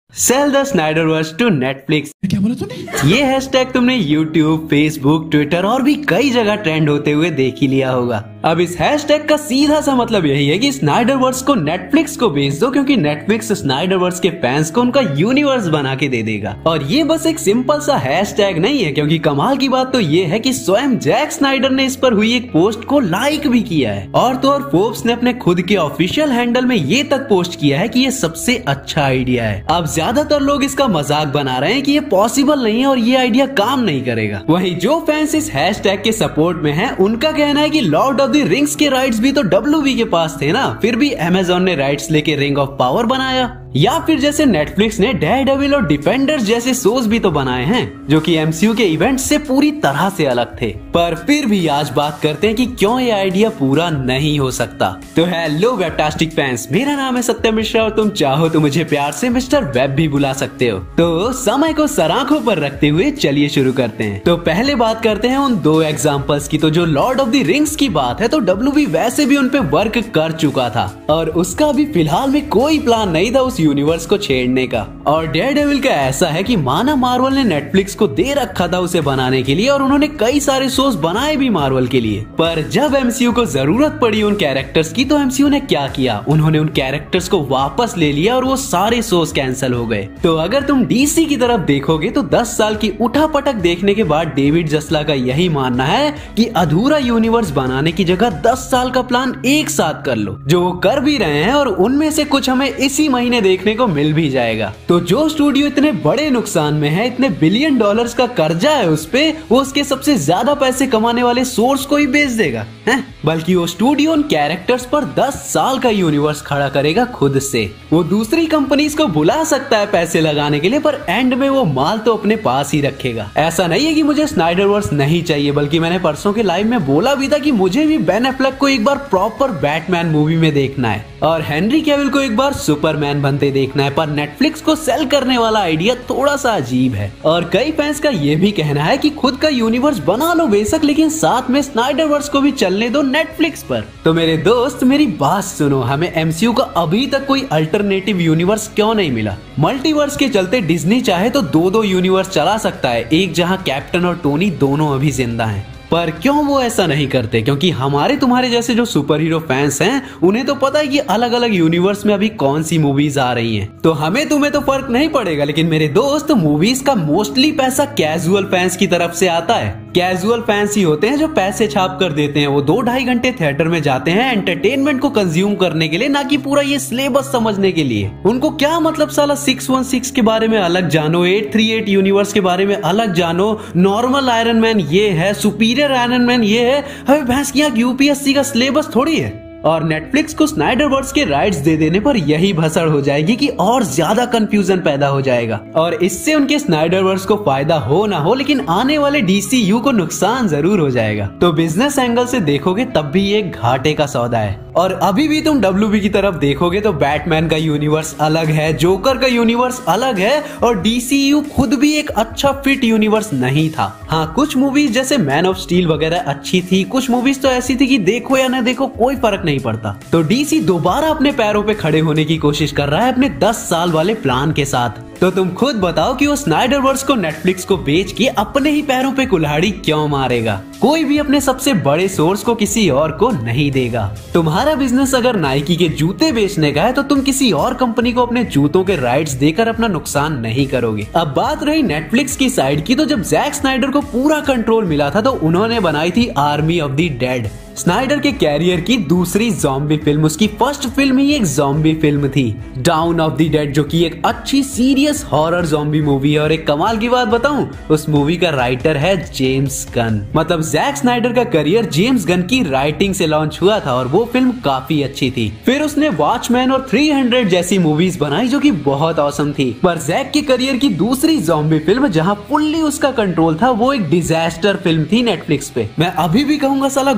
Cell the Snyderverse to Netflix. क्या बोला तूने? ये हैशटैग तुमने यूट्यूब, फेसबुक, ट्विटर और भी कई जगह ट्रेंड होते हुए देख ही लिया होगा। अब इस हैशटैग का सीधा सा मतलब यही है कि स्नाइडरवर्स को नेटफ्लिक्स को बेच दो, क्योंकि नेटफ्लिक्स स्नाइडरवर्स के फैंस को उनका यूनिवर्स बना के दे देगा। और ये बस एक सिंपल सा हैशटैग नहीं है, क्योंकि कमाल की बात तो ये है कि स्वयं जैक स्नाइडर ने इस पर हुई एक पोस्ट को लाइक भी किया है। और तो और फोर्ब्स ने अपने खुद के ऑफिशियल हैंडल में ये तक पोस्ट किया है कि ये सबसे अच्छा आइडिया है। अब ज्यादातर लोग इसका मजाक बना रहे हैं कि ये पॉसिबल नहीं है और ये आइडिया काम नहीं करेगा। वहीं जो फैंस इस हैशटैग के सपोर्ट में हैं, उनका कहना है कि लॉर्ड ऑफ द रिंग्स के राइट्स भी तो डब्ल्यूबी के पास थे ना, फिर भी अमेज़न ने राइट्स लेके रिंग ऑफ पावर बनाया। या फिर जैसे नेटफ्लिक्स ने डेयरडेविल और डिफेंडर्स जैसे शोज भी तो बनाए हैं, जो कि एमसीयू के इवेंट से पूरी तरह से अलग थे। पर फिर भी आज बात करते हैं कि क्यों ये आइडिया पूरा नहीं हो सकता। तो हेलो वेबटास्टिक फैंस, मेरा नाम है सत्यम मिश्रा और तुम चाहो तो मुझे प्यार से मिस्टर वेब भी बुला सकते हो। तो समय को सराखों पर रखते हुए चलिए शुरू करते हैं। तो पहले बात करते हैं उन दो एग्जांपल्स की। तो जो लॉर्ड ऑफ द रिंग्स की बात है, तो डब्ल्यूबी वैसे भी उन पे वर्क कर चुका था और उसका अभी फिलहाल में कोई प्लान नहीं था उस यूनिवर्स को छेड़ने का। और डेयरडेविल का ऐसा है कि माना मार्वल ने नेटफ्लिक्स को दे रखा था उसे बनाने के लिए और उन्होंने कई सारे शोज बनाए भी मार्वल के लिए। पर जब एमसीयू को जरूरत पड़ी उन कैरेक्टर्स की, तो एमसीयू ने क्या किया, उन्होंने उन कैरेक्टर्स को वापस ले लिया और वो सारे शोज कैंसिल हो गए। तो अगर तुम डीसी की तरफ देखोगे तो 10 साल की उठापटक देखने के बाद डेविड जसला का यही मानना है कि अधूरा यूनिवर्स बनाने की जगह 10 साल का प्लान एक साथ कर लो, जो वो कर भी रहे हैं और उनमें से कुछ हमें इसी महीने देखने को मिल भी जाएगा। तो जो स्टूडियो इतने बड़े नुकसान में है, इतने बिलियन डॉलर्स का कर्जा है उस पे, वो उसके सबसे ज्यादा पैसे कमाने वाले सोर्स को ही बेच देगा हैं? बल्कि वो स्टूडियो उन कैरेक्टर्स पर 10 साल का यूनिवर्स खड़ा करेगा खुद से। वो दूसरी कंपनीज को बुला सकता है पैसे लगाने के लिए, पर एंड में वो माल तो अपने पास ही रखेगा। ऐसा नहीं है कि मुझे स्नाइडरवर्स नहीं चाहिए, बल्कि मैंने परसों के लाइव में बोला भी था कि मुझे भी बेन एफ्लेक को एक बार प्रॉपर बैटमैन मूवी में देखना है और हेनरी कैविल को एक बार सुपरमैन बनते देखना है। पर नेटफ्लिक्स को सेल करने वाला आइडिया थोड़ा सा अजीब है और कई फैंस का ये भी कहना है कि खुद का यूनिवर्स बना लो बेशक, लेकिन साथ में स्नाइडरवर्स को भी चलने दो नेटफ्लिक्स पर। तो मेरे दोस्त मेरी बात सुनो, हमें एमसीयू का अभी तक कोई अल्टरनेटिव यूनिवर्स क्यों नहीं मिला? मल्टीवर्स के चलते डिज्नी चाहे तो दो यूनिवर्स चला सकता है, एक जहां कैप्टन और टोनी दोनों अभी जिंदा हैं। पर क्यों वो ऐसा नहीं करते? क्योंकि हमारे तुम्हारे जैसे जो सुपर हीरो फैंस हैं, उन्हें तो पता है कि अलग अलग यूनिवर्स में अभी कौन सी मूवीज आ रही हैं। तो हमें तुम्हें तो फर्क नहीं पड़ेगा, लेकिन मेरे दोस्त मूवीज का मोस्टली पैसा कैजुअल फैंस की तरफ से आता है। कैजुअल फैंस ही होते हैं जो पैसे छाप कर देते हैं। वो 2-2.5 घंटे थिएटर में जाते हैं एंटरटेनमेंट को कंज्यूम करने के लिए, ना कि पूरा ये सिलेबस समझने के लिए। उनको क्या मतलब साला 616 के बारे में अलग जानो, 838 यूनिवर्स के बारे में अलग जानो, नॉर्मल आयरन मैन ये है, सुपीरियर आयरन मैन ये है। हमें भैंस की यूपीएससी का सिलेबस थोड़ी है। और नेटफ्लिक्स को स्नाइडरवर्स के राइट्स दे देने पर यही भसड़ हो जाएगी कि और ज्यादा कंफ्यूजन पैदा हो जाएगा और इससे उनके स्नाइडरवर्स को फायदा हो ना हो, लेकिन आने वाले डीसीयू को नुकसान जरूर हो जाएगा। तो बिजनेस एंगल से देखोगे तब भी ये घाटे का सौदा है। और अभी भी तुम डब्ल्यूबी की तरफ देखोगे तो बैटमैन का यूनिवर्स अलग है, जोकर का यूनिवर्स अलग है और डीसीयू खुद भी एक अच्छा फिट यूनिवर्स नहीं था। हाँ, कुछ मूवीज जैसे मैन ऑफ स्टील वगैरह अच्छी थी, कुछ मूवीज तो ऐसी थी कि देखो या ना देखो कोई फर्क नहीं पड़ता। तो डीसी दोबारा अपने पैरों पे खड़े होने की कोशिश कर रहा है अपने 10 साल वाले प्लान के साथ। तो तुम खुद बताओ कि वो स्नाइडरवर्स को नेटफ्लिक्स को बेच के अपने ही पैरों पे कुल्हाड़ी क्यों मारेगा? कोई भी अपने सबसे बड़े सोर्स को किसी और को नहीं देगा। तुम्हारा बिजनेस अगर नाइकी के जूते बेचने का है, तो तुम किसी और कंपनी को अपने जूतों के राइट्स देकर अपना नुकसान नहीं करोगे। अब बात रही नेटफ्लिक्स की साइड की, तो जब जैक स्नाइडर को पूरा कंट्रोल मिला था, तो उन्होंने बनाई थी army of the dead. Snyder के कैरियर की दूसरी ज़ॉम्बी फिल्म, उसकी फर्स्ट फिल्म ही एक ज़ॉम्बी फिल्म थी, डाउन ऑफ द डेड, जो कि एक अच्छी सीरियस हॉरर ज़ॉम्बी मूवी है। और एक कमाल की बात बताऊं, उस मूवी का राइटर है जेम्स गन। मतलब जैक स्नाइडर का करियर जेम्स गन की राइटिंग से लॉन्च हुआ था और वो फिल्म काफी अच्छी थी। फिर उसने वॉचमैन और 300 जैसी मूवीज बनाई जो कि बहुत औसम थी। पर जैक के करियर की दूसरी ज़ॉम्बी फिल्म जहां फुल्ली उसका कंट्रोल था, वो एक डिजास्टर फिल्म थी नेटफ्लिक्स पे। मैं अभी भी कहूंगा साला गो गॉन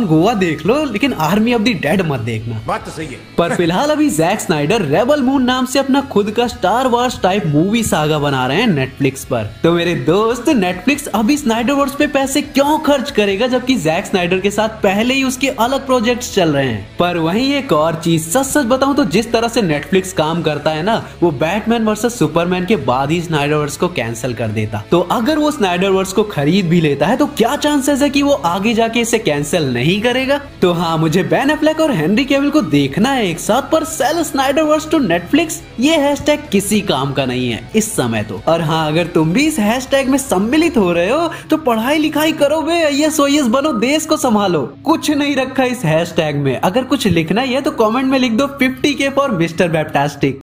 फ्रॉम गोवा देख लो, लेकिन आर्मी ऑफ द डेड मत देखना। बात तो सही है। पर फिलहाल अभी जैक स्नाइडर रेबल मून नाम से अपना खुद का Star Wars type movie saga बना रहे हैं नेटफ्लिक्स पर। तो मेरे दोस्त, नेटफ्लिक्स अभी स्नाइडरवर्स पे पैसे क्यों खर्च करेगा जबकि जैक स्नाइडर के साथ पहले ही उसके अलग प्रोजेक्ट्स चल रहे हैं। पर वहीं एक और चीज, सच बताऊं तो जिस तरह से नेटफ्लिक्स काम करता है ना, वो बैटमैन वर्सेस सुपरमैन के बाद ही स्नाइडरवर्स को कैंसिल कर देता। तो अगर वो स्नाइडरवर्स को खरीद भी लेता है तो क्या चांसेस है कि वो आगे जाके इसे कैंसिल नहीं करेगा। तो हाँ, मुझे बेन एफ्लेक और हेनरी कैविल को देखना है एक साथ, पर सेल स्नाइडरवर्स टू नेटफ्लिक्स ये हैशटैग किसी काम का नहीं है इस समय तो। और हाँ, अगर तुम भी इस हैशटैग में सम्मिलित हो रहे हो तो पढ़ाई लिखाई करो बे, IAS OAS बनो, देश को संभालो। कुछ नहीं रखा इस हैशटैग में। अगर कुछ लिखना ही है तो कमेंट में लिख दो 50K फॉर मिस्टर बैप्टास्टिक।